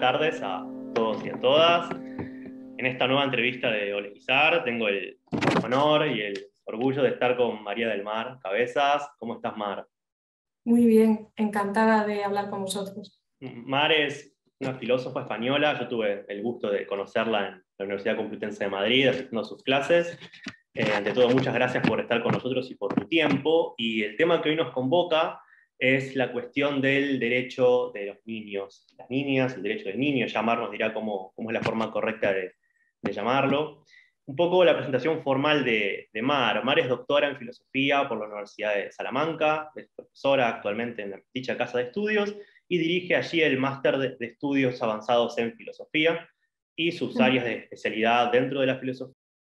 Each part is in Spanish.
tardes a todos y a todas. En esta nueva entrevista de Oleguizar tengo el honor y el orgullo de estar con María del Mar Cabezas. ¿Cómo estás, Mar? Muy bien, encantada de hablar con vosotros. Mar es una filósofa española. Yo tuve el gusto de conocerla en la Universidad Complutense de Madrid, asistiendo a sus clases. Ante todo, muchas gracias por estar con nosotros y por tu tiempo. Y el tema que hoy nos convoca es la cuestión del derecho de los niños, las niñas, el derecho del niño. Ya Mar nos dirá cómo es la forma correcta de llamarlo. Un poco la presentación formal de Mar. Mar es doctora en filosofía por la Universidad de Salamanca, es profesora actualmente en dicha casa de estudios y dirige allí el máster de estudios avanzados en filosofía y sus áreas de especialidad dentro de la filosofía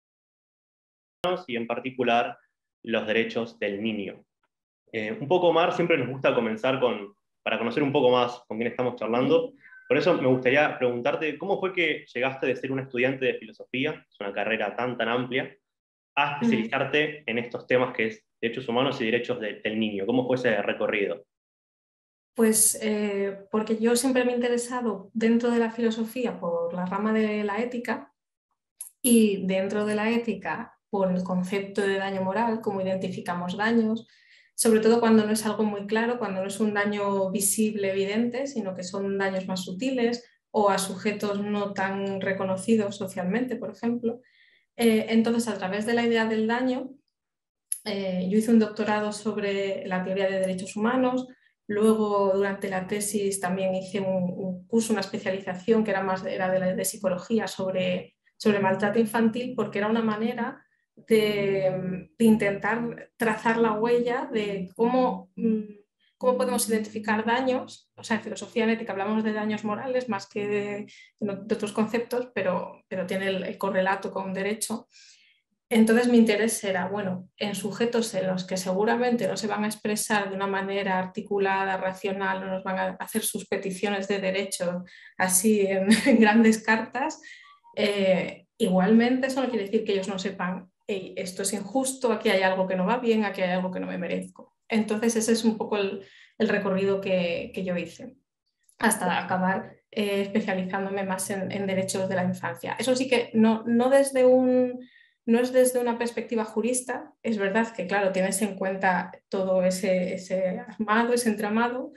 y en particular los derechos del niño. Un poco, Mar, siempre nos gusta comenzar para conocer un poco más con quién estamos charlando. Por eso me gustaría preguntarte, ¿cómo fue que llegaste de ser una estudiante de filosofía, es una carrera tan amplia, a especializarte en estos temas que es derechos humanos y derechos del niño? ¿Cómo fue ese recorrido? Pues porque yo siempre me he interesado dentro de la filosofía por la rama de la ética y dentro de la ética por el concepto de daño moral, cómo identificamos daños, sobre todo cuando no es algo muy claro, cuando no es un daño visible, evidente, sino que son daños más sutiles o a sujetos no tan reconocidos socialmente, por ejemplo. Entonces, a través de la idea del daño, yo hice un doctorado sobre la teoría de derechos humanos. Luego, durante la tesis, también hice un curso, una especialización que era de psicología sobre maltrato infantil, porque era una manera de intentar trazar la huella de cómo podemos identificar daños. O sea, en filosofía en ética hablamos de daños morales más que de otros conceptos, pero tiene el correlato con derecho. Entonces mi interés era, bueno, en sujetos en los que seguramente no se van a expresar de una manera articulada, racional, no nos van a hacer sus peticiones de derecho así en grandes cartas, igualmente eso no quiere decir que ellos no sepan, hey, esto es injusto, aquí hay algo que no va bien, aquí hay algo que no me merezco. Entonces ese es un poco el recorrido que yo hice, hasta acabar especializándome más en derechos de la infancia. Eso sí que no es desde una perspectiva jurista. Es verdad que, claro, tienes en cuenta todo ese armado, ese entramado,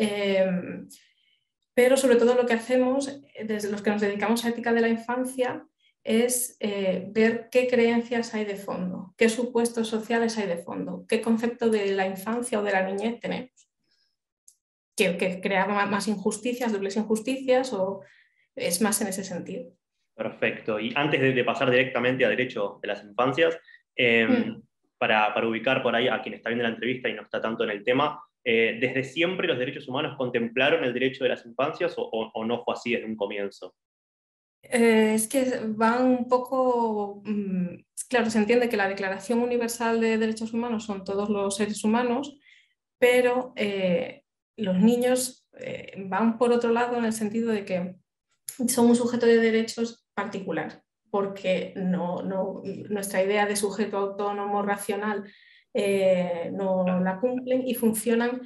pero sobre todo lo que hacemos, desde los que nos dedicamos a ética de la infancia, es ver qué creencias hay de fondo, qué supuestos sociales hay de fondo, qué concepto de la infancia o de la niñez tenemos, que crea más injusticias, dobles injusticias, o es más en ese sentido. Perfecto. Y antes de pasar directamente a derecho de las infancias, para ubicar por ahí a quien está viendo la entrevista y no está tanto en el tema, ¿desde siempre los derechos humanos contemplaron el derecho de las infancias o no fue así desde un comienzo? Es que van un poco, claro, se entiende que la Declaración Universal de Derechos Humanos son todos los seres humanos, pero los niños van por otro lado en el sentido de que son un sujeto de derechos particular, porque nuestra idea de sujeto autónomo racional no la cumplen y funcionan,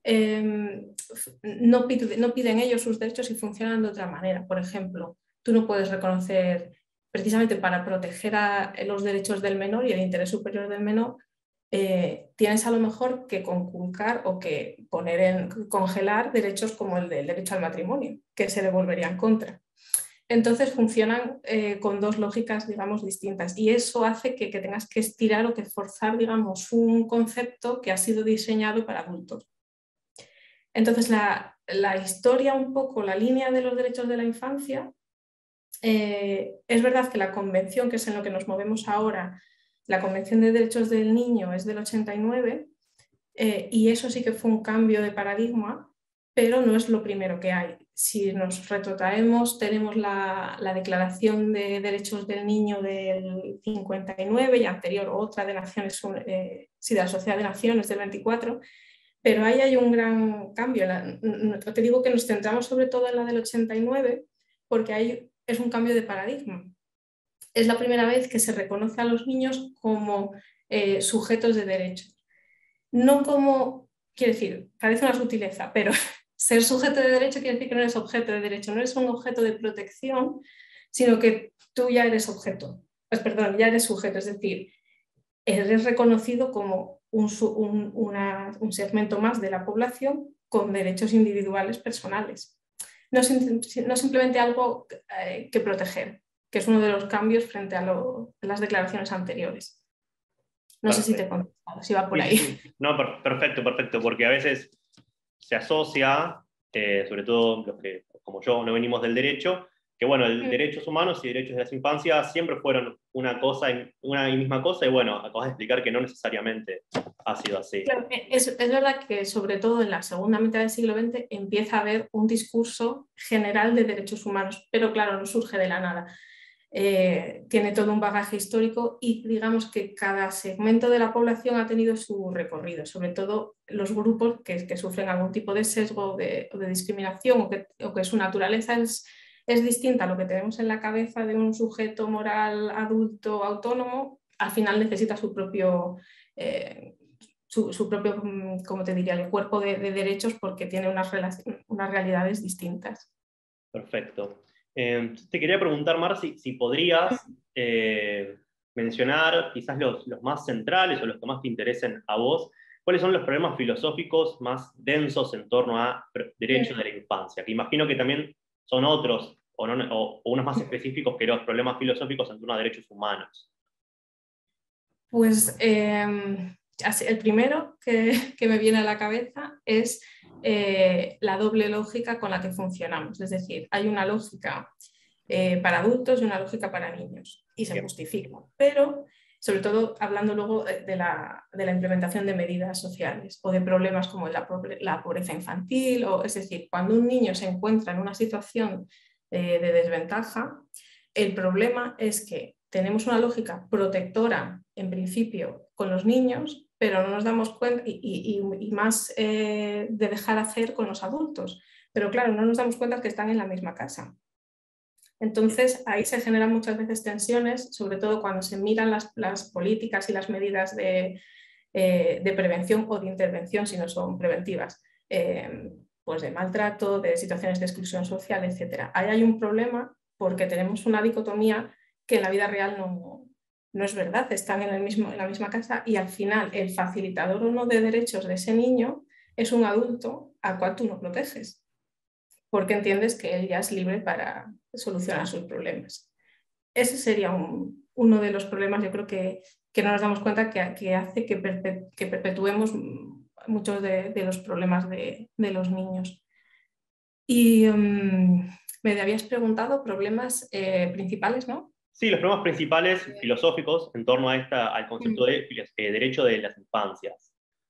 no piden ellos sus derechos y funcionan de otra manera. Por ejemplo, tú no puedes reconocer, precisamente para proteger a los derechos del menor y el interés superior del menor, tienes a lo mejor que conculcar o que congelar derechos como el del derecho al matrimonio, que se le volvería en contra. Entonces funcionan con dos lógicas, digamos, distintas, y eso hace que tengas que estirar o que forzar, digamos, un concepto que ha sido diseñado para adultos. Entonces la historia, un poco la línea de los derechos de la infancia, es verdad que la convención, que es en lo que nos movemos ahora, la Convención de Derechos del Niño es del 89, y eso sí que fue un cambio de paradigma, pero no es lo primero que hay. Si nos retrotraemos, tenemos la Declaración de Derechos del Niño del 59 y anterior otra de de la Sociedad de Naciones del 24, pero ahí hay un gran cambio. Te digo que nos centramos sobre todo en la del 89 porque ahí es un cambio de paradigma. Es la primera vez que se reconoce a los niños como sujetos de derechos. No como, quiero decir, parece una sutileza, pero ser sujeto de derecho quiere decir que no eres objeto de derecho, no eres un objeto de protección, sino que tú ya eres objeto, pues, perdón, ya eres sujeto, es decir, eres reconocido como un segmento más de la población con derechos individuales personales. No simplemente algo que proteger, que es uno de los cambios frente a las declaraciones anteriores. No sé si te he Perfecto. contestado, si va por Sí, ahí. sí, sí. No, perfecto, perfecto, porque a veces se asocia, sobre todo los que, como yo, no venimos del derecho, que bueno, el derechos humanos y derechos de las infancias siempre fueron una y misma cosa, y bueno, acabas de explicar que no necesariamente ha sido así. Claro, es verdad que sobre todo en la segunda mitad del siglo XX empieza a haber un discurso general de derechos humanos, pero claro, no surge de la nada. Tiene todo un bagaje histórico y digamos que cada segmento de la población ha tenido su recorrido, sobre todo los grupos que sufren algún tipo de sesgo o de discriminación o que su naturaleza es distinta a lo que tenemos en la cabeza de un sujeto moral adulto autónomo, al final necesita su propio... su propio, como te diría, el cuerpo de derechos porque tiene unas realidades distintas. Perfecto. Te quería preguntar, Mar, si podrías mencionar quizás los más centrales o los que más te interesen a vos. ¿Cuáles son los problemas filosóficos más densos en torno a derechos de la infancia? Que imagino que también son otros, o unos más específicos que los problemas filosóficos en torno a derechos humanos. Pues el primero que me viene a la cabeza es la doble lógica con la que funcionamos. Es decir, hay una lógica para adultos y una lógica para niños y se Bien. justifica, pero sobre todo hablando luego de la implementación de medidas sociales o de problemas como la pobreza infantil, es decir, cuando un niño se encuentra en una situación de desventaja, el problema es que tenemos una lógica protectora en principio con los niños, pero no nos damos cuenta y más de dejar hacer con los adultos. Pero claro, no nos damos cuenta que están en la misma casa. Entonces ahí se generan muchas veces tensiones, sobre todo cuando se miran las políticas y las medidas de prevención o de intervención, si no son preventivas, pues de maltrato, de situaciones de exclusión social, etc. Ahí hay un problema porque tenemos una dicotomía que en la vida real no es verdad, están en la misma casa y al final el facilitador o no de derechos de ese niño es un adulto al cual tú no proteges, porque entiendes que él ya es libre para solucionar sus problemas. Ese sería uno de los problemas, yo creo que no nos damos cuenta que hace que perpetuemos muchos de los problemas de los niños. Y me habías preguntado problemas principales, ¿no? Sí, los problemas principales filosóficos en torno al concepto de derecho de las infancias.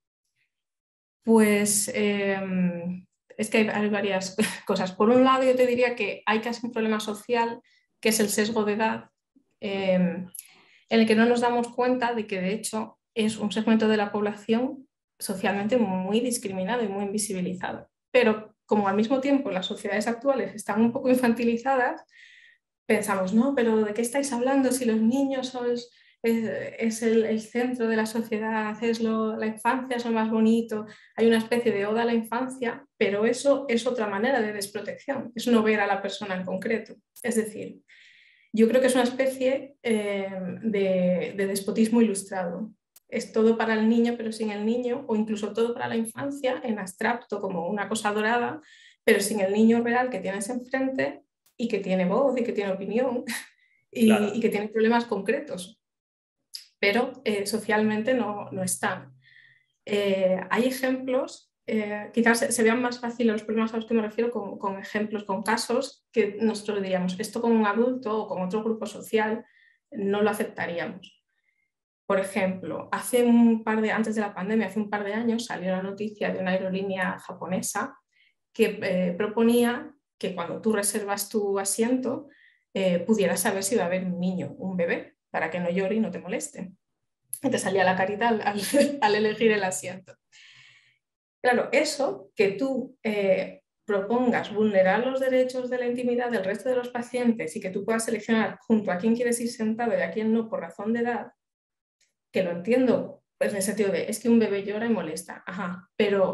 Pues es que hay varias cosas. Por un lado, yo te diría que hay casi un problema social, que es el sesgo de edad, en el que no nos damos cuenta de que de hecho es un segmento de la población socialmente muy discriminado y muy invisibilizado. Pero como al mismo tiempo las sociedades actuales están un poco infantilizadas, pensamos, no, pero ¿de qué estáis hablando si los niños es el centro de la sociedad, la infancia es lo más bonito? Hay una especie de oda a la infancia, pero eso es otra manera de desprotección, es no ver a la persona en concreto. Es decir, yo creo que es una especie de despotismo ilustrado. Es todo para el niño, pero sin el niño, o incluso todo para la infancia, en abstracto, como una cosa dorada, pero sin el niño real que tienes enfrente y que tiene voz y que tiene opinión y Claro. que tiene problemas concretos, pero socialmente no están. Hay ejemplos, quizás se vean más fácil los problemas a los que me refiero con ejemplos, con casos que nosotros diríamos, esto con un adulto o con otro grupo social no lo aceptaríamos. Por ejemplo, antes de la pandemia, hace un par de años, salió la noticia de una aerolínea japonesa que proponía que cuando tú reservas tu asiento pudieras saber si va a haber un niño, un bebé, para que no llore y no te moleste. Y te salía la carita al elegir el asiento. Claro, eso que tú propongas vulnerar los derechos de la intimidad del resto de los pacientes y que tú puedas seleccionar junto a quién quieres ir sentado y a quién no por razón de edad, que lo entiendo, pues en el sentido de es que un bebé llora y molesta, ajá, pero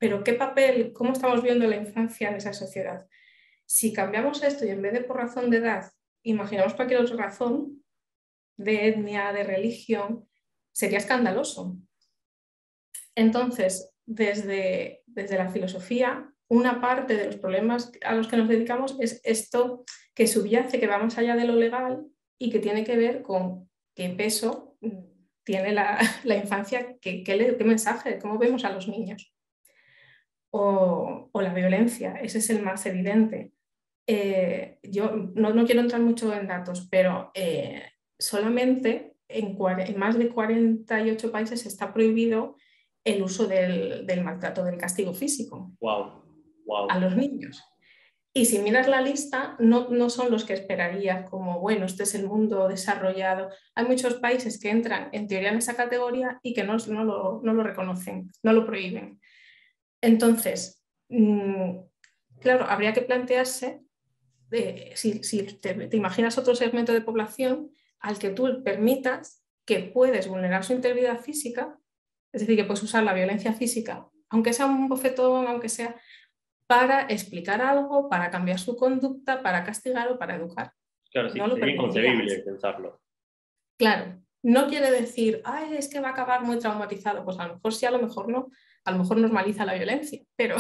pero ¿qué papel, cómo estamos viendo la infancia en esa sociedad? Si cambiamos esto y en vez de por razón de edad, imaginamos cualquier otra razón, de etnia, de religión, sería escandaloso. Entonces, desde la filosofía, una parte de los problemas a los que nos dedicamos es esto que subyace, que va más allá de lo legal y que tiene que ver con qué peso tiene la infancia, qué mensaje, cómo vemos a los niños. O la violencia, ese es el más evidente. Yo no quiero entrar mucho en datos, pero solamente en más de 48 países está prohibido el uso del maltrato, del castigo físico Wow, wow. a los niños. Y si miras la lista, no son los que esperarías como, bueno, este es el mundo desarrollado. Hay muchos países que entran en teoría en esa categoría y que no lo reconocen, no lo prohíben. Entonces, claro, habría que plantearse si te imaginas otro segmento de población al que tú permitas que puedes vulnerar su integridad física, es decir, que puedes usar la violencia física, aunque sea un bofetón, aunque sea para explicar algo, para cambiar su conducta, para castigar o para educar. Claro, sí, No lo sería inconcebible permitirías. pensarlo. Claro, no quiere decir, ay, es que va a acabar muy traumatizado. Pues a lo mejor sí, a lo mejor no. A lo mejor normaliza la violencia, pero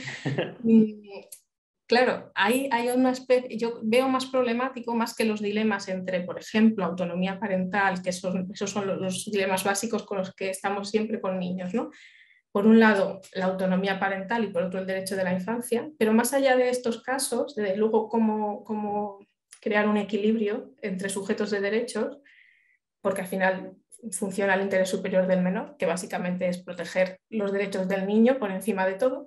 claro, hay una especie, yo veo más problemático más que los dilemas entre, por ejemplo, autonomía parental, que esos son los dilemas básicos con los que estamos siempre con niños, ¿no? Por un lado, la autonomía parental y por otro, el derecho de la infancia, pero más allá de estos casos, de luego cómo crear un equilibrio entre sujetos de derechos, porque al final funciona el interés superior del menor, que básicamente es proteger los derechos del niño por encima de todo.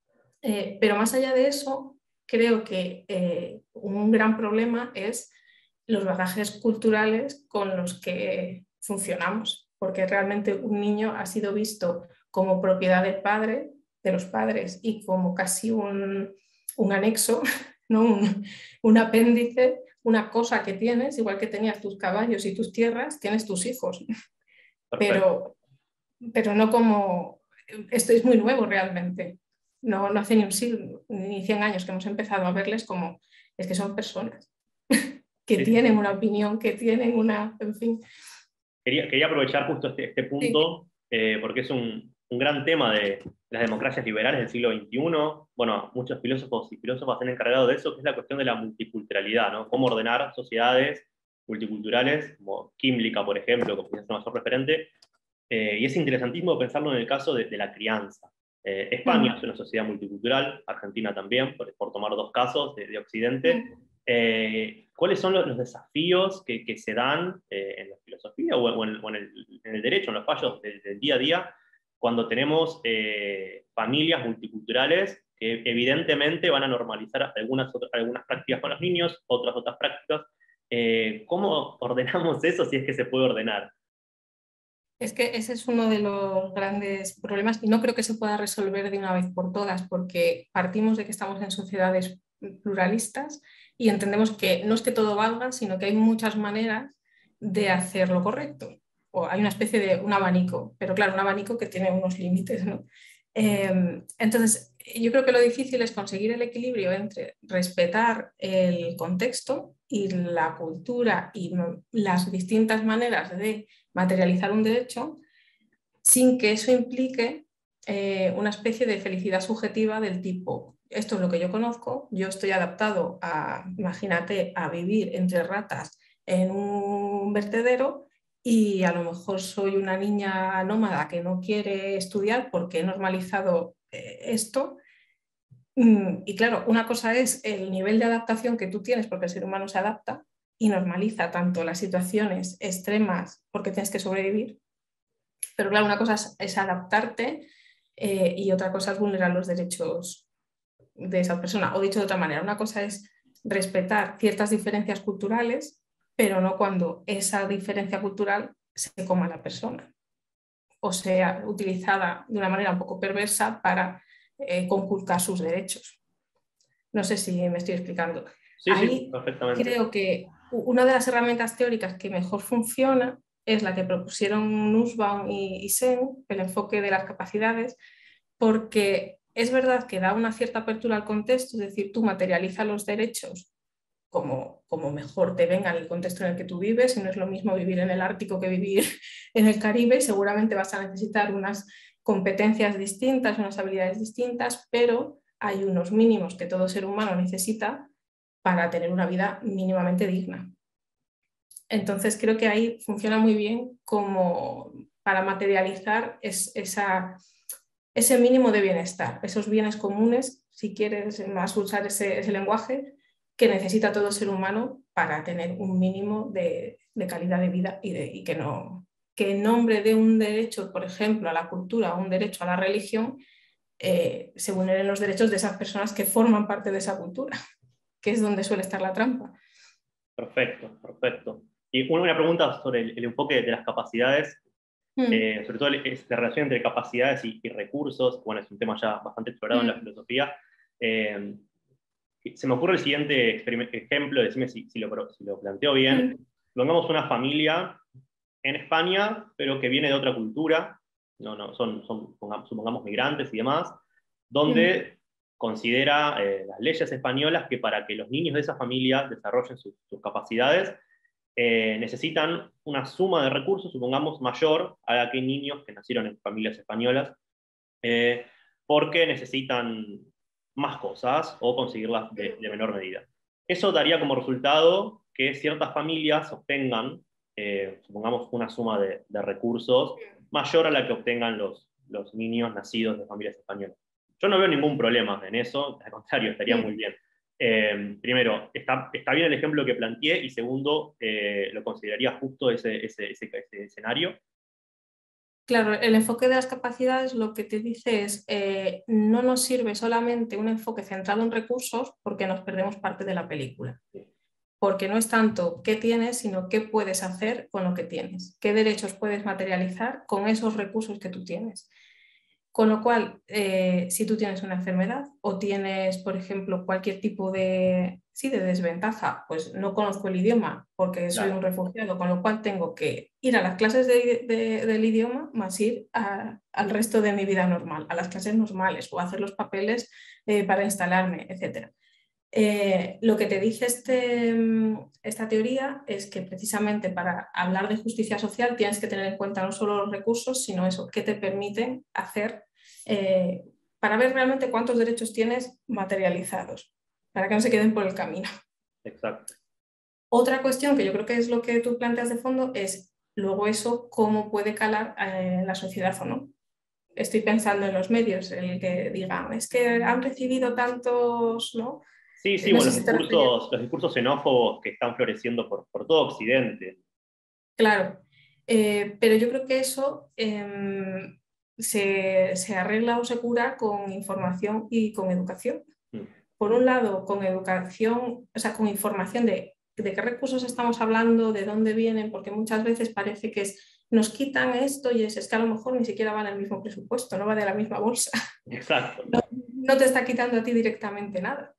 Pero más allá de eso, creo que un gran problema es los bagajes culturales con los que funcionamos, porque realmente un niño ha sido visto como propiedad del padre, de los padres, y como casi un anexo, ¿no? un apéndice, una cosa que tienes, igual que tenías tus caballos y tus tierras, tienes tus hijos, Perfecto. pero no como, esto es muy nuevo realmente. No hace ni un siglo, ni 100 años que hemos empezado a verles como, es que son personas que Sí, sí, tienen sí. una opinión, que tienen una, en fin. Quería aprovechar justo este Sí. punto, porque es un gran tema de las democracias liberales del siglo XXI. Bueno, muchos filósofos y filósofas se han encargado de eso, que es la cuestión de la multiculturalidad, ¿no? Cómo ordenar sociedades multiculturales, como Química, por ejemplo, que es el mayor referente. Y es interesantísimo pensarlo en el caso de la crianza. España es una sociedad multicultural, Argentina también, por tomar dos casos de Occidente. ¿Cuáles son los desafíos que se dan en la filosofía o en el derecho, en los fallos del día a día, cuando tenemos familias multiculturales que evidentemente van a normalizar algunas prácticas con los niños, otras prácticas? ¿Cómo ordenamos eso si es que se puede ordenar? Es que ese es uno de los grandes problemas y no creo que se pueda resolver de una vez por todas porque partimos de que estamos en sociedades pluralistas y entendemos que no es que todo valga, sino que hay muchas maneras de hacer lo correcto. O hay una especie de un abanico, pero claro, un abanico que tiene unos límites, ¿no? Entonces, yo creo que lo difícil es conseguir el equilibrio entre respetar el contexto y la cultura y las distintas maneras de materializar un derecho sin que eso implique una especie de felicidad subjetiva del tipo, esto es lo que yo conozco, yo estoy adaptado a, imagínate, a vivir entre ratas en un vertedero y a lo mejor soy una niña nómada que no quiere estudiar porque he normalizado esto. Y claro, una cosa es el nivel de adaptación que tú tienes porque el ser humano se adapta y normaliza tanto las situaciones extremas porque tienes que sobrevivir, pero claro, una cosa es adaptarte y otra cosa es vulnerar los derechos de esa persona. O dicho de otra manera, una cosa es respetar ciertas diferencias culturales, pero no cuando esa diferencia cultural se coma a la persona o sea utilizada de una manera un poco perversa para conculcar sus derechos. No sé si me estoy explicando. Sí, sí, Ahí perfectamente. creo que una de las herramientas teóricas que mejor funciona es la que propusieron Nussbaum y Sen, el enfoque de las capacidades, porque es verdad que da una cierta apertura al contexto, es decir, tú materializas los derechos como mejor te venga en el contexto en el que tú vives, y no es lo mismo vivir en el Ártico que vivir en el Caribe, seguramente vas a necesitar unas competencias distintas, unas habilidades distintas, pero hay unos mínimos que todo ser humano necesita para tener una vida mínimamente digna. Entonces creo que ahí funciona muy bien como para materializar ese mínimo de bienestar, esos bienes comunes, si quieres más usar ese lenguaje, que necesita todo ser humano para tener un mínimo de calidad de vida y que en nombre de un derecho, por ejemplo, a la cultura o un derecho a la religión, se vulneren los derechos de esas personas que forman parte de esa cultura, que es donde suele estar la trampa. Perfecto, perfecto. Y una pregunta sobre el enfoque de las capacidades, sobre todo la relación entre capacidades y recursos. Bueno, es un tema ya bastante explorado en la filosofía. Se me ocurre el siguiente ejemplo, decime si lo planteo bien. Pongamos una familia en España, pero que viene de otra cultura, supongamos migrantes y demás, donde considera las leyes españolas que para que los niños de esa familia desarrollen sus capacidades, necesitan una suma de recursos, supongamos, mayor a la que niños que nacieron en familias españolas, porque necesitan más cosas o conseguirlas de menor medida. Eso daría como resultado que ciertas familias obtengan, supongamos, una suma de recursos mayor a la que obtengan los niños nacidos de familias españolas. Yo no veo ningún problema en eso, al contrario, estaría muy bien. Primero, está bien el ejemplo que planteé, y segundo, lo consideraría justo ese escenario. Claro, el enfoque de las capacidades lo que te dice es, no nos sirve solamente un enfoque centrado en recursos, porque nos perdemos parte de la película. Porque no es tanto qué tienes, sino qué puedes hacer con lo que tienes, qué derechos puedes materializar con esos recursos que tú tienes. Con lo cual, si tú tienes una enfermedad o tienes, por ejemplo, cualquier tipo de desventaja, pues no conozco el idioma porque soy un refugiado, con lo cual tengo que ir a las clases del idioma más ir al resto de mi vida normal, a las clases normales o hacer los papeles para instalarme, etc. Lo que te dice esta teoría es que precisamente para hablar de justicia social tienes que tener en cuenta no solo los recursos, sino eso, qué te permiten hacer para ver realmente cuántos derechos tienes materializados, para que no se queden por el camino. Exacto. Otra cuestión que yo creo que es lo que tú planteas de fondo es luego eso, cómo puede calar en la sociedad o no. Estoy pensando en los medios, el que digan, es que han recibido tantos, ¿no? Sí, No bueno, sé si te los discursos xenófobos que están floreciendo por todo Occidente. Claro, pero yo creo que eso se arregla o se cura con información y con educación. Por un lado, con educación, o sea, con información de qué recursos estamos hablando, de dónde vienen, porque muchas veces parece que nos quitan esto y es que a lo mejor ni siquiera va en el mismo presupuesto, no va de la misma bolsa. Exacto. No te está quitando a ti directamente nada.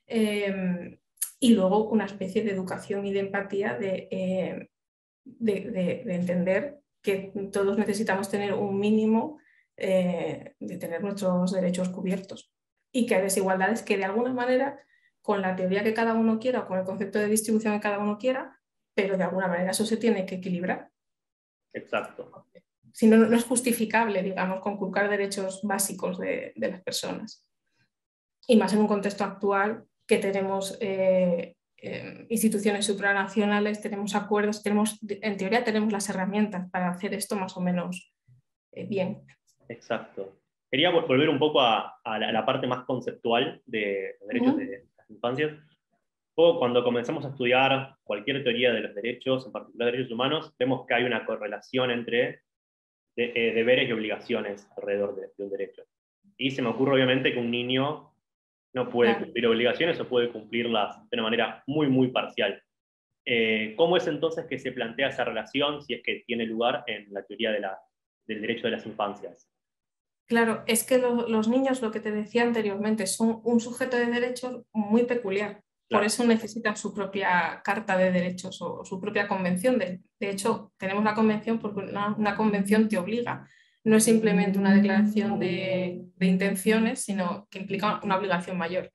Y luego una especie de educación y de empatía de entender que todos necesitamos tener un mínimo de tener nuestros derechos cubiertos y que hay desigualdades que de alguna manera, con la teoría que cada uno quiera o con el concepto de distribución que cada uno quiera, pero de alguna manera eso se tiene que equilibrar. Exacto. Si no, no es justificable, digamos, conculcar derechos básicos de las personas. Y más en un contexto actual que tenemos instituciones supranacionales, tenemos acuerdos, en teoría tenemos las herramientas para hacer esto más o menos bien. Exacto. Quería volver un poco a la parte más conceptual de los derechos de las infancias. Cuando comenzamos a estudiar cualquier teoría de los derechos, en particular derechos humanos, vemos que hay una correlación entre deberes y obligaciones alrededor de un derecho. Y se me ocurre obviamente que un niño no puede cumplir obligaciones o puede cumplirlas de una manera muy, muy parcial. ¿Cómo es entonces que se plantea esa relación, si es que tiene lugar en la teoría del derecho de las infancias? Claro, es que los niños, lo que te decía anteriormente, son un sujeto de derechos muy peculiar. Por eso necesitan su propia carta de derechos o su propia convención. De hecho, tenemos la convención porque una convención te obliga no es simplemente una declaración de intenciones, sino que implica una obligación mayor.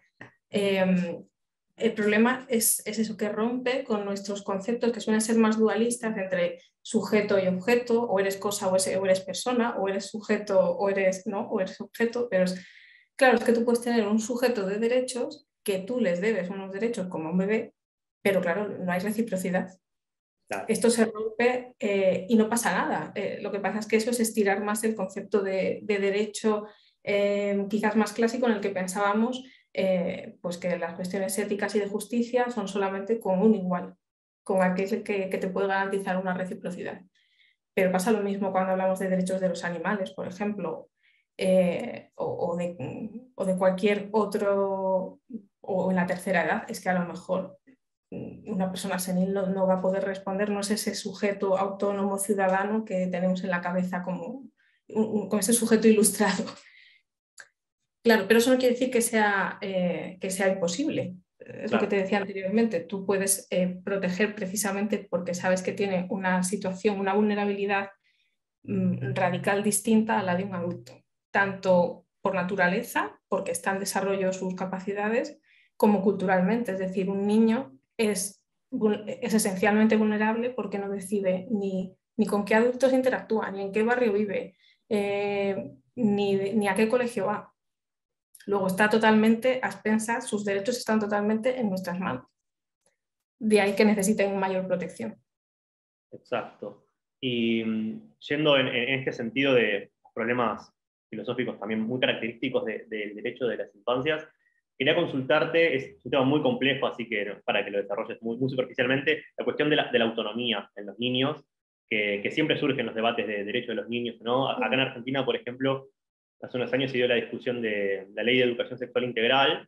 El problema es eso, que rompe con nuestros conceptos que suelen ser más dualistas entre sujeto y objeto, o eres cosa o eres persona, o eres sujeto o eres, ¿no? O eres objeto, pero claro, es que tú puedes tener un sujeto de derechos que tú les debes unos derechos como un bebé, pero claro, no hay reciprocidad. Claro. Esto se rompe y no pasa nada. Lo que pasa es que eso es estirar más el concepto de derecho quizás más clásico, en el que pensábamos pues que las cuestiones éticas y de justicia son solamente con un igual, con aquel que te puede garantizar una reciprocidad. Pero pasa lo mismo cuando hablamos de derechos de los animales, por ejemplo, o de cualquier otro, o en la tercera edad. Es que a lo mejor una persona senil no va a poder responder, no es ese sujeto autónomo ciudadano que tenemos en la cabeza como ese sujeto ilustrado. Claro, pero eso no quiere decir que sea imposible. Es lo que te decía anteriormente. Tú puedes proteger precisamente porque sabes que tiene una situación, una vulnerabilidad radical distinta a la de un adulto, tanto por naturaleza, porque está en desarrollo sus capacidades, como culturalmente. Es decir, un niño es esencialmente vulnerable porque no decide ni con qué adultos interactúa, ni en qué barrio vive, ni a qué colegio va. Luego está totalmente a expensas, sus derechos están totalmente en nuestras manos. De ahí que necesiten mayor protección. Exacto. Y yendo en este sentido de problemas filosóficos también muy característicos del derecho de las infancias, quería consultarte, es un tema muy complejo, así que para que lo desarrolles muy superficialmente, la cuestión de la autonomía en los niños, que siempre surge en los debates de derechos de los niños, ¿no? Acá en Argentina, por ejemplo, hace unos años se dio la discusión de la Ley de Educación Sexual Integral,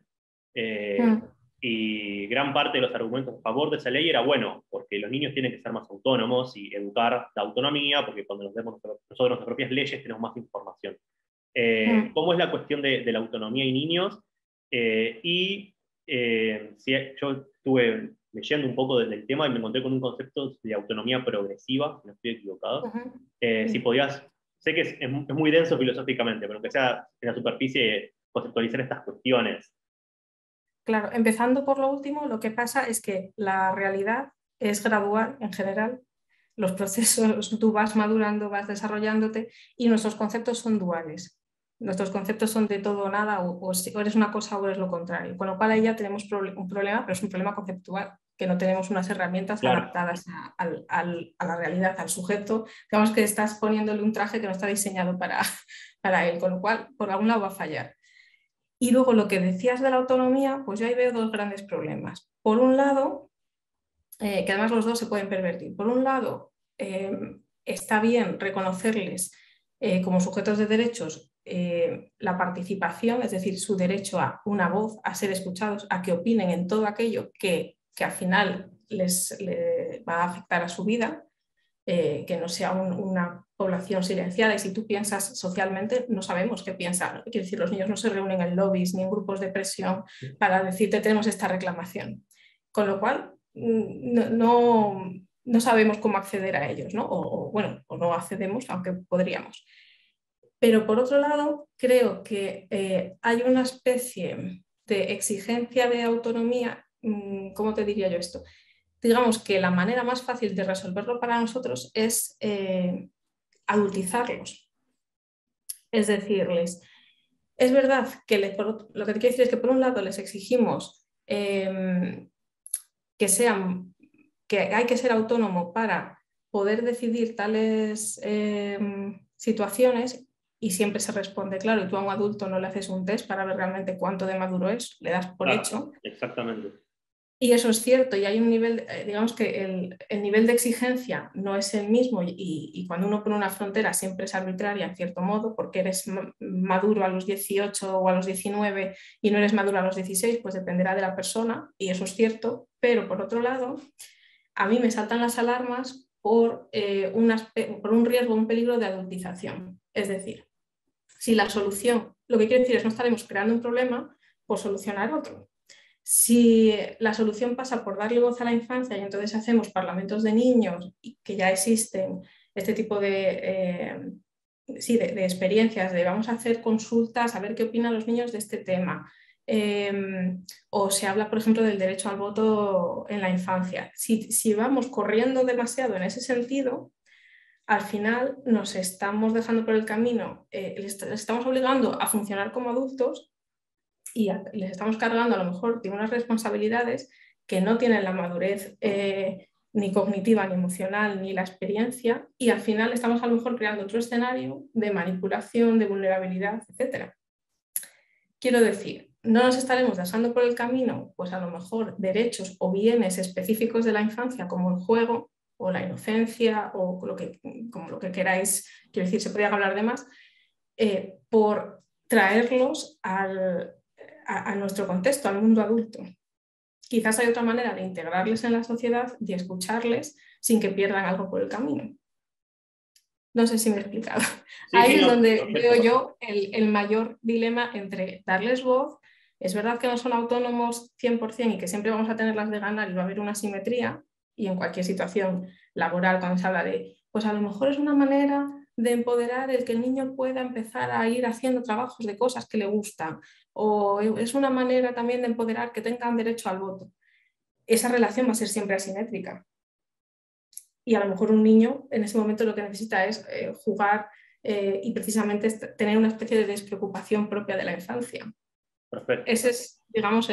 y gran parte de los argumentos a favor de esa ley era, bueno, porque los niños tienen que ser más autónomos y educar la autonomía, porque cuando nos vemos nosotros nuestras propias leyes tenemos más información. ¿Cómo es la cuestión de la autonomía y niños? Yo estuve leyendo un poco del tema y me encontré con un concepto de autonomía progresiva, si no estoy equivocado. Si podías, sé que es muy denso filosóficamente, pero que sea en la superficie conceptualizar estas cuestiones. Claro, empezando por lo último, lo que pasa es que la realidad es gradual en general. Los procesos, tú vas madurando, vas desarrollándote y nuestros conceptos son duales. Nuestros conceptos son de todo o nada, o eres una cosa o eres lo contrario. Con lo cual ahí ya tenemos un problema, pero es un problema conceptual, que no tenemos unas herramientas Claro. adaptadas a la realidad, al sujeto. Digamos que estás poniéndole un traje que no está diseñado para él, con lo cual por algún lado va a fallar. Y luego lo que decías de la autonomía, pues yo ahí veo dos grandes problemas. Por un lado, que además los dos se pueden pervertir. Por un lado, está bien reconocerles como sujetos de derechos la participación, es decir, su derecho a una voz, a ser escuchados, a que opinen en todo aquello que al final les va a afectar a su vida. Que no sea una población silenciada, y si tú piensas socialmente no sabemos qué piensan. Quiero decir, los niños no se reúnen en lobbies ni en grupos de presión para decirte tenemos esta reclamación, con lo cual no sabemos cómo acceder a ellos, ¿no? O no accedemos, aunque podríamos. Pero por otro lado, creo que hay una especie de exigencia de autonomía, ¿cómo te diría yo esto? Digamos que la manera más fácil de resolverlo para nosotros es adultizarlos. Es decirles, es verdad que lo que te quiero decir es que por un lado les exigimos que hay que ser autónomo para poder decidir tales situaciones, y siempre se responde, claro, y tú a un adulto no le haces un test para ver realmente cuánto de maduro es, le das por hecho. Exactamente. Y eso es cierto, y hay un nivel, digamos que el nivel de exigencia no es el mismo, y cuando uno pone una frontera siempre es arbitraria en cierto modo, porque eres maduro a los 18 o a los 19 y no eres maduro a los 16, pues dependerá de la persona, y eso es cierto, pero por otro lado, a mí me saltan las alarmas por un riesgo, un peligro de adultización. Es decir, si la solución, lo que quiero decir es no estaremos creando un problema por solucionar otro. Si la solución pasa por darle voz a la infancia y entonces hacemos parlamentos de niños, y que ya existen este tipo de sí, de experiencias, de vamos a hacer consultas, a ver qué opinan los niños de este tema. O se habla, por ejemplo, del derecho al voto en la infancia. Si vamos corriendo demasiado en ese sentido, al final nos estamos dejando por el camino, les estamos obligando a funcionar como adultos y les estamos cargando a lo mejor de unas responsabilidades que no tienen la madurez ni cognitiva, ni emocional, ni la experiencia, y al final estamos a lo mejor creando otro escenario de manipulación, de vulnerabilidad, etc. Quiero decir, no nos estaremos dejando por el camino, pues a lo mejor derechos o bienes específicos de la infancia, como el juego o la inocencia o como lo que queráis, quiero decir, se podría hablar de más, por traerlos a nuestro contexto, al mundo adulto. Quizás hay otra manera de integrarles en la sociedad y escucharles sin que pierdan algo por el camino. No sé si me he explicado. Sí, Ahí sí, es no, donde perfecto. veo yo el mayor dilema entre darles voz. Es verdad que no son autónomos 100% y que siempre vamos a tener las de ganar y va a haber una simetría, y en cualquier situación laboral cuando se habla de, pues a lo mejor es una manera de empoderar el que el niño pueda empezar a ir haciendo trabajos de cosas que le gustan, o es una manera también de empoderar que tengan derecho al voto. Esa relación va a ser siempre asimétrica. Y a lo mejor un niño en ese momento lo que necesita es jugar y precisamente tener una especie de despreocupación propia de la infancia. Perfecto. Ese es, digamos,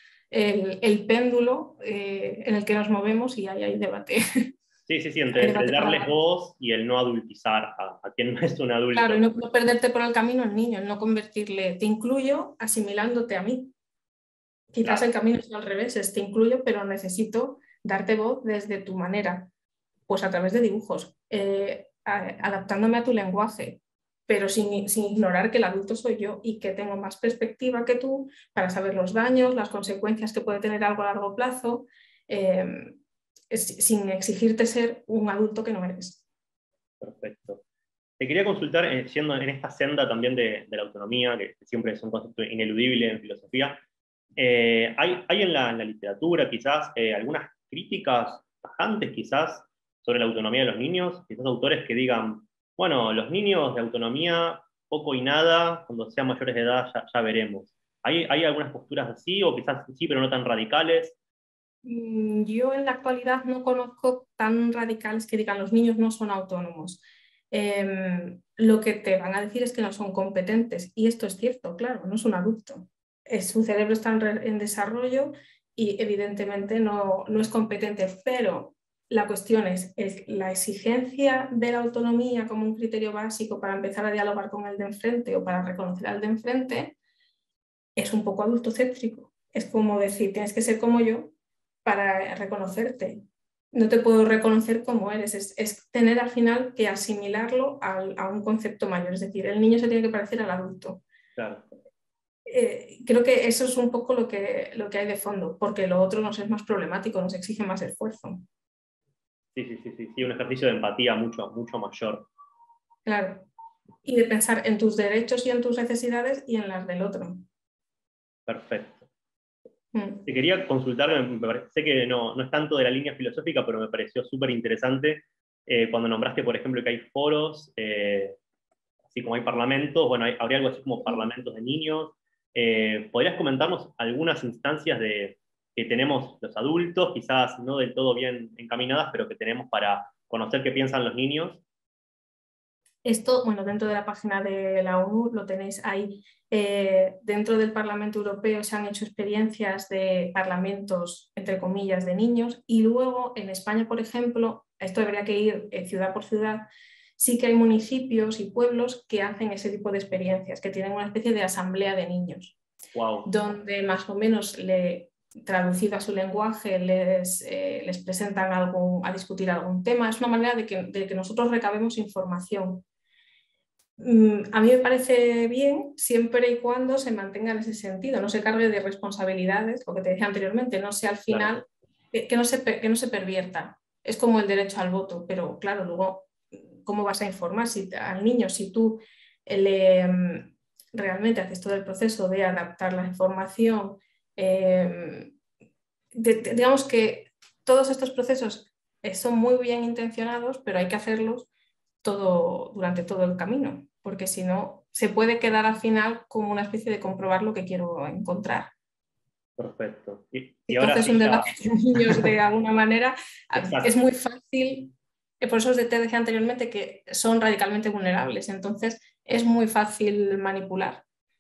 el péndulo en el que nos movemos, y ahí hay debate. Sí, sí, sí, Hay entre el debate para darles dar. voz y el no adultizar a quien no es un Claro, adulto. y no perderte por el camino al niño, el no convertirle, te incluyo asimilándote a mí. Quizás Claro, el camino es al revés, es te incluyo, pero necesito darte voz desde tu manera, pues a través de dibujos, adaptándome a tu lenguaje, pero sin ignorar que el adulto soy yo y que tengo más perspectiva que tú para saber los daños, las consecuencias que puede tener algo a largo plazo, sin exigirte ser un adulto que no eres. perfecto. Te quería consultar, siendo en esta senda también de la autonomía, que siempre es un concepto ineludible en filosofía, ¿hay en la literatura quizás algunas críticas tajantes quizás sobre la autonomía de los niños? Quizás autores que digan, bueno, los niños de autonomía, poco y nada, cuando sean mayores de edad ya veremos. ¿Hay algunas posturas así o quizás sí, pero no tan radicales? Yo en la actualidad no conozco tan radicales que digan los niños no son autónomos. Lo que te van a decir es que no son competentes, y esto es cierto, claro, no es un adulto. Su cerebro está en desarrollo y evidentemente no es competente, pero la cuestión es la exigencia de la autonomía como un criterio básico para empezar a dialogar con el de enfrente o para reconocer al de enfrente, es un poco adultocéntrico. Es como decir, tienes que ser como yo para reconocerte. No te puedo reconocer como eres. Es tener al final que asimilarlo a un concepto mayor. Es decir, el niño se tiene que parecer al adulto. Claro. Creo que eso es un poco lo que hay de fondo, porque lo otro nos es más problemático, nos exige más esfuerzo. Sí, sí, sí, sí, sí, un ejercicio de empatía mucho, mucho mayor. Claro. Y de pensar en tus derechos y en tus necesidades y en las del otro. Perfecto. Mm. Te quería consultar, sé que no es tanto de la línea filosófica, pero me pareció súper interesante cuando nombraste, por ejemplo, que hay foros, así como hay parlamentos, bueno, habría algo así como parlamentos de niños. ¿Podrías comentarnos algunas instancias que tenemos los adultos, quizás no del todo bien encaminadas, pero que tenemos para conocer qué piensan los niños? Esto, bueno, dentro de la página de la ONU lo tenéis ahí. Dentro del Parlamento Europeo se han hecho experiencias de parlamentos, entre comillas, de niños, y luego en España, por ejemplo, esto debería que ir ciudad por ciudad, sí que hay municipios y pueblos que hacen ese tipo de experiencias, que tienen una especie de asamblea de niños, Wow, donde más o menos traducido a su lenguaje les presentan a discutir algún tema. Es una manera de que nosotros recabemos información. A mí me parece bien siempre y cuando se mantenga en ese sentido, no se cargue de responsabilidades, lo que te decía anteriormente, no sea al claro, final, que no se pervierta. Es como el derecho al voto, pero claro, luego, ¿cómo vas a informar al niño si tú realmente haces todo el proceso de adaptar la información? Digamos que todos estos procesos son muy bien intencionados, pero hay que hacerlos durante todo el camino, porque si no, se puede quedar al final como una especie de comprobar lo que quiero encontrar. Perfecto. Y Si tú ahora haces sí un ya. debate con niños de alguna manera, es Exacto. muy fácil, por eso te decía anteriormente que son radicalmente vulnerables, entonces es muy fácil manipular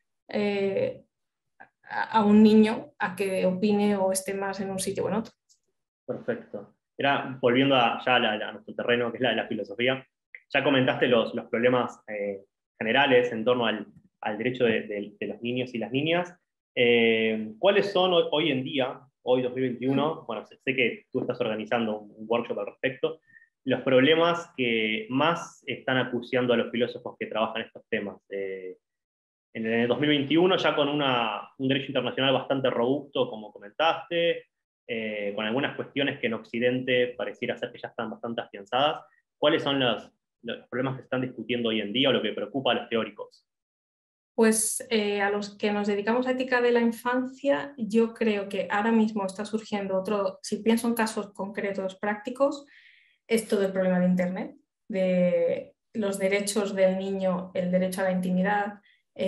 a un niño a que opine o esté más en un sitio o en otro. Perfecto. Era, volviendo a nuestro terreno, que es la filosofía, ya comentaste los problemas generales en torno al derecho de los niños y las niñas. ¿Cuáles son hoy en día, hoy 2021, bueno, sé que tú estás organizando un workshop al respecto, los problemas que más están acuciando a los filósofos que trabajan estos temas? En el 2021 ya con un derecho internacional bastante robusto, como comentaste, con algunas cuestiones que en Occidente pareciera ser que ya están bastante afianzadas. ¿Cuáles son los problemas que se están discutiendo hoy en día o lo que preocupa a los teóricos? Pues a los que nos dedicamos a ética de la infancia, yo creo que ahora mismo está surgiendo otro, si pienso en casos concretos prácticos, es todo el problema de Internet, de los derechos del niño, el derecho a la intimidad,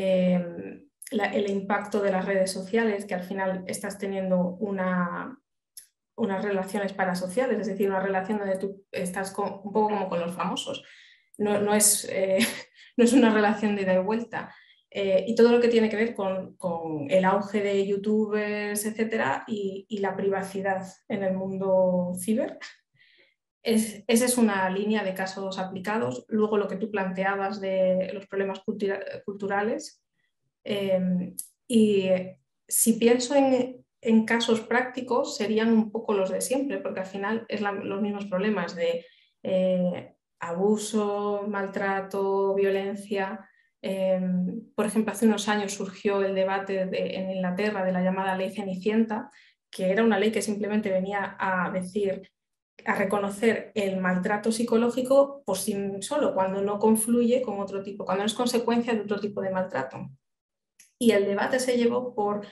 el impacto de las redes sociales, que al final estás teniendo unas relaciones parasociales, es decir, una relación donde tú estás un poco como con los famosos. No es, no es una relación de ida y vuelta. Y todo lo que tiene que ver con el auge de youtubers, etcétera, y la privacidad en el mundo ciber. Esa es una línea de casos aplicados. Luego lo que tú planteabas de los problemas culturales. Y si pienso en casos prácticos, serían un poco los de siempre, porque al final es los mismos problemas de abuso, maltrato, violencia. Por ejemplo, hace unos años surgió el debate en Inglaterra de la llamada ley Cenicienta, que era una ley que simplemente venía a decir, a reconocer el maltrato psicológico por sí solo, cuando no confluye con otro tipo, cuando no es consecuencia de otro tipo de maltrato. Y el debate se llevó por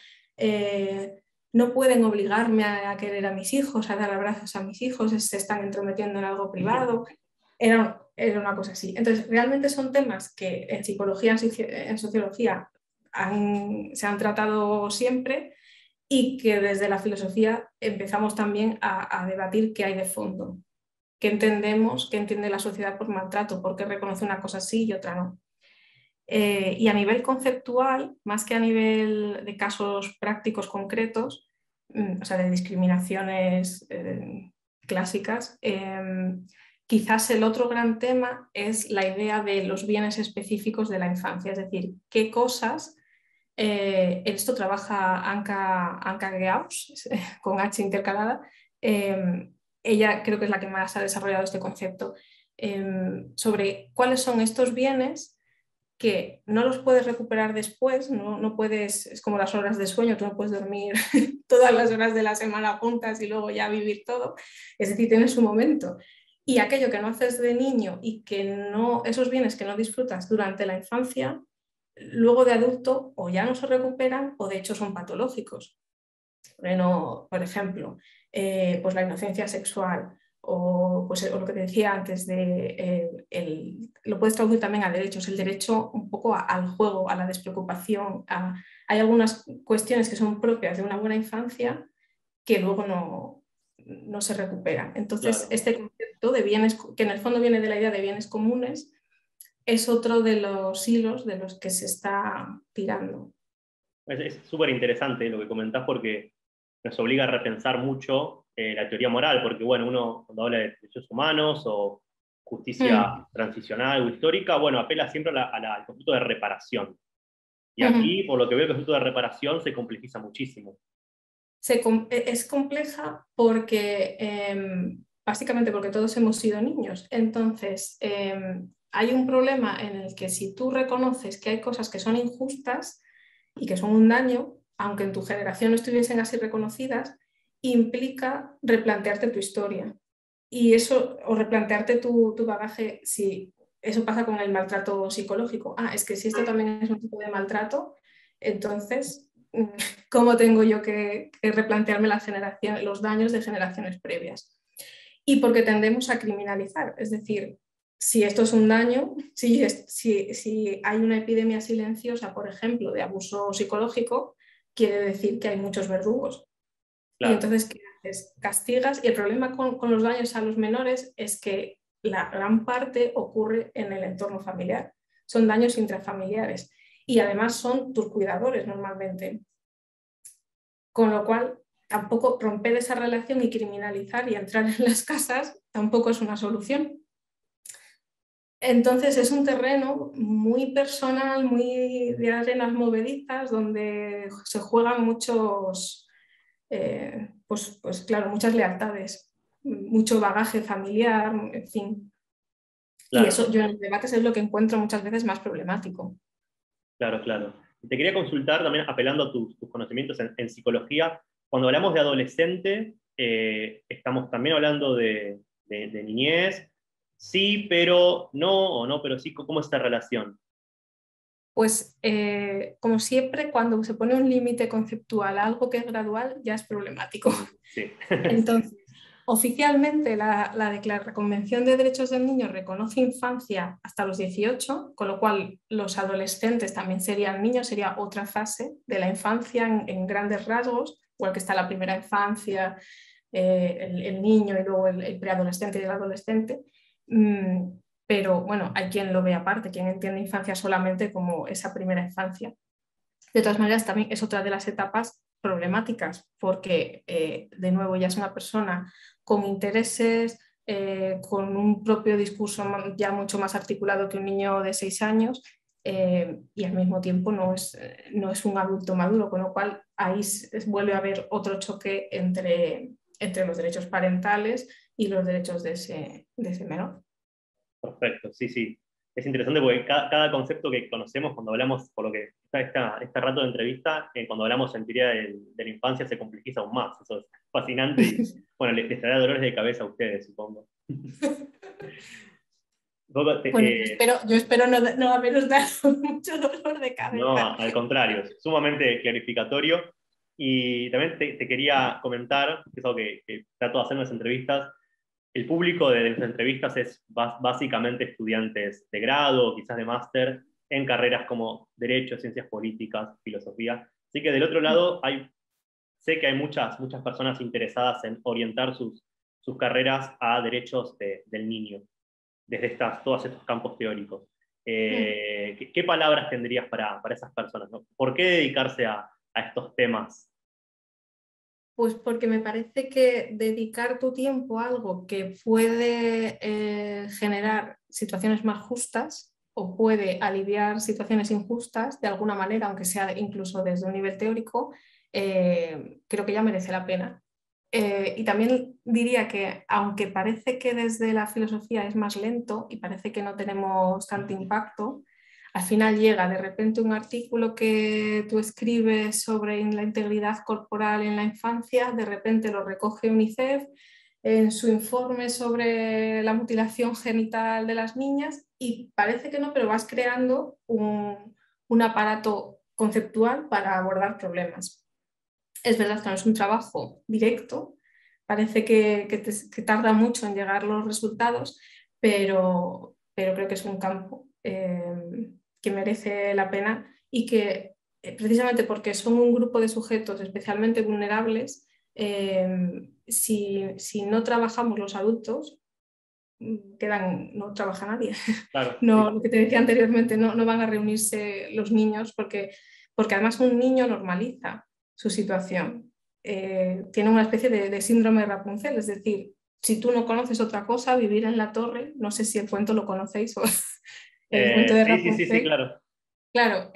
no pueden obligarme a querer a mis hijos, a dar abrazos a mis hijos, se están entrometiendo en algo privado. Era una cosa así. Entonces, realmente son temas que en psicología, en sociología se han tratado siempre y que desde la filosofía empezamos también a debatir qué hay de fondo, qué entendemos, qué entiende la sociedad por maltrato, por qué reconoce una cosa sí y otra no. Y a nivel conceptual, más que a nivel de casos prácticos concretos, o sea, de discriminaciones clásicas, quizás el otro gran tema es la idea de los bienes específicos de la infancia, es decir, qué cosas, esto trabaja Anka Geaus, con H intercalada, ella creo que es la que más ha desarrollado este concepto, sobre cuáles son estos bienes que no los puedes recuperar después, no puedes, es como las horas de sueño, tú no puedes dormir todas las horas de la semana juntas y luego ya vivir todo, es decir, tienes su momento. Y aquello que no haces de niño y que no, esos bienes que no disfrutas durante la infancia, luego de adulto o ya no se recuperan o de hecho son patológicos. Bueno, por ejemplo, pues la inocencia sexual o, pues, o lo que te decía antes, lo puedes traducir también a derechos, el derecho un poco al juego, a la despreocupación. Hay algunas cuestiones que son propias de una buena infancia que luego no se recuperan. Entonces, Claro. este concepto de bienes, que en el fondo viene de la idea de bienes comunes, es otro de los hilos de los que se está tirando. Es súper interesante lo que comentás porque nos obliga a repensar mucho la teoría moral, porque bueno, uno cuando habla de derechos humanos o justicia transicional o histórica, bueno, apela siempre al concepto de reparación. Y aquí, por lo que veo, el concepto de reparación se complejiza muchísimo. Es compleja porque básicamente porque todos hemos sido niños. Entonces, hay un problema en el que si tú reconoces que hay cosas que son injustas y que son un daño, aunque en tu generación no estuviesen así reconocidas, implica replantearte tu historia. Y eso, o replantearte tu bagaje, si eso pasa con el maltrato psicológico. Ah, es que si esto también es un tipo de maltrato, entonces cómo tengo yo que replantearme los daños de generaciones previas. Y porque tendemos a criminalizar, es decir, si esto es un daño, si hay una epidemia silenciosa, por ejemplo, de abuso psicológico, quiere decir que hay muchos verdugos. Y Claro, entonces, ¿qué haces? Castigas. Y el problema con los daños a los menores es que la gran parte ocurre en el entorno familiar. Son daños intrafamiliares. Y además son tus cuidadores normalmente. Con lo cual, tampoco romper esa relación y criminalizar y entrar en las casas tampoco es una solución. Entonces es un terreno muy personal, muy de arenas movedizas, donde se juegan muchos, pues claro, muchas lealtades, mucho bagaje familiar, en fin. Y claro, eso yo en los debates es lo que encuentro muchas veces más problemático. claro, claro. Te quería consultar también, apelando a tus conocimientos en psicología, cuando hablamos de adolescente, estamos también hablando de niñez, sí, pero no, o no, pero sí, ¿cómo es esta relación? Pues como siempre, cuando se pone un límite conceptual a algo que es gradual, ya es problemático. Sí. Entonces, oficialmente la Convención de Derechos del Niño reconoce infancia hasta los 18, con lo cual los adolescentes también serían niños, sería otra fase de la infancia en grandes rasgos, igual que está la primera infancia, el niño y luego el preadolescente y el adolescente. Pero bueno, hay quien lo ve aparte, quien entiende infancia solamente como esa primera infancia. De todas maneras, también es otra de las etapas problemáticas, porque de nuevo ya es una persona con intereses, con un propio discurso ya mucho más articulado que un niño de 6 años, y al mismo tiempo no es un adulto maduro, con lo cual ahí vuelve a haber otro choque entre los derechos parentales y los derechos de ese menor. Perfecto, sí, sí. Es interesante porque cada concepto que conocemos cuando hablamos, por lo que está este rato de entrevista, cuando hablamos en teoría de la infancia se complejiza aún más. Eso es fascinante y, bueno, les traerá dolores de cabeza a ustedes, supongo. Bueno, yo espero no haberos dado mucho dolor de cabeza. No, al contrario, es sumamente clarificatorio. Y también te quería comentar, que es algo que trato de hacer en las entrevistas, el público de las entrevistas es básicamente estudiantes de grado, quizás de máster, en carreras como Derecho, Ciencias Políticas, Filosofía. Así que del otro lado sé que hay muchas personas interesadas en orientar sus carreras a derechos del niño, desde todos estos campos teóricos. ¿Qué palabras tendrías para esas personas, ¿no? ¿Por qué dedicarse a estos temas? Pues porque me parece que dedicar tu tiempo a algo que puede generar situaciones más justas o puede aliviar situaciones injustas de alguna manera, aunque sea incluso desde un nivel teórico, creo que ya merece la pena. Y también diría que aunque parece que desde la filosofía es más lento y parece que no tenemos tanto impacto, al final llega de repente un artículo que tú escribes sobre la integridad corporal en la infancia, de repente lo recoge UNICEF en su informe sobre la mutilación genital de las niñas y parece que no, pero vas creando un aparato conceptual para abordar problemas. Es verdad que no es un trabajo directo, parece que tarda mucho en llegar los resultados, pero creo que es un campo que merece la pena y que precisamente porque son un grupo de sujetos especialmente vulnerables, si no trabajamos los adultos, no trabaja nadie. Claro, No, sí. lo que te decía anteriormente, no van a reunirse los niños porque además un niño normaliza su situación. Tiene una especie de síndrome de Rapunzel, es decir, si tú no conoces otra cosa, vivir en la torre, no sé si el cuento lo conocéis o el cuento de Sí, sí, sí, sí, Rapunzel. claro. Claro,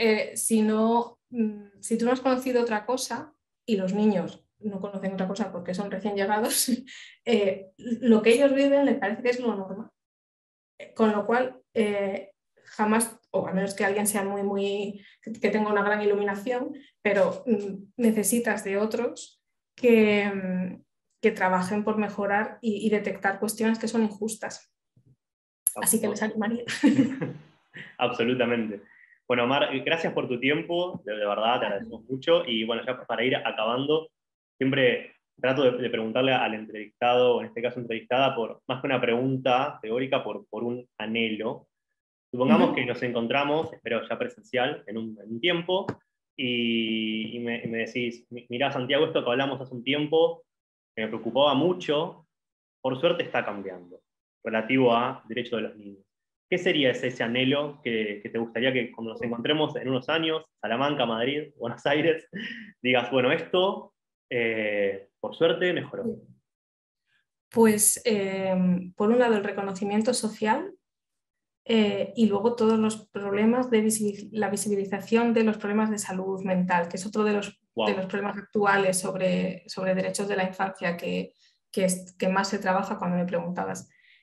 si tú no has conocido otra cosa y los niños no conocen otra cosa porque son recién llegados, lo que ellos viven les parece que es lo normal. Con lo cual, jamás, o a menos que alguien sea que tenga una gran iluminación, pero necesitas de otros que trabajen por mejorar y detectar cuestiones que son injustas. Así que les animaría. Absolutamente. Bueno, Mar, gracias por tu tiempo, de verdad, te agradecemos mucho. Y bueno, ya para ir acabando, siempre trato de preguntarle al entrevistado, o en este caso entrevistada, más que una pregunta teórica, por un anhelo. Supongamos que nos encontramos, espero ya presencial, en un tiempo, y me decís, mirá Santiago, esto que hablamos hace un tiempo, que me preocupaba mucho, por suerte está cambiando, relativo a derechos de los niños. ¿Qué sería ese anhelo que te gustaría que cuando nos encontremos en unos años, Salamanca, Madrid, Buenos Aires, digas, bueno, esto, por suerte, mejoró? Pues, por un lado, el reconocimiento social y luego todos los problemas de la visibilización de los problemas de salud mental, que es otro de los Wow. problemas actuales sobre derechos de la infancia que más se trabaja cuando me preguntabas.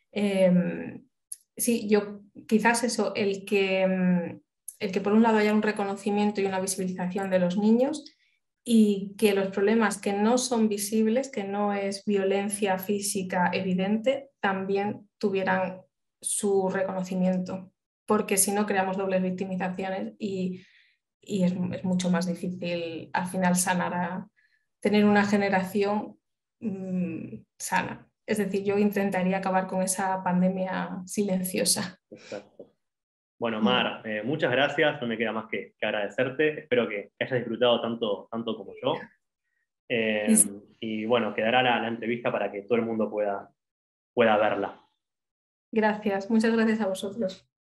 Sí, yo quizás eso, el que por un lado haya un reconocimiento y una visibilización de los niños y que los problemas que no son visibles, que no es violencia física evidente, también tuvieran su reconocimiento, porque si no creamos dobles victimizaciones y es mucho más difícil al final tener una generación sana. Es decir, yo intentaría acabar con esa pandemia silenciosa. Exacto. Bueno, Mar, muchas gracias, no me queda más que agradecerte, espero que hayas disfrutado tanto como yo. Y Y bueno, quedará la entrevista para que todo el mundo pueda verla. gracias, muchas gracias a vosotros.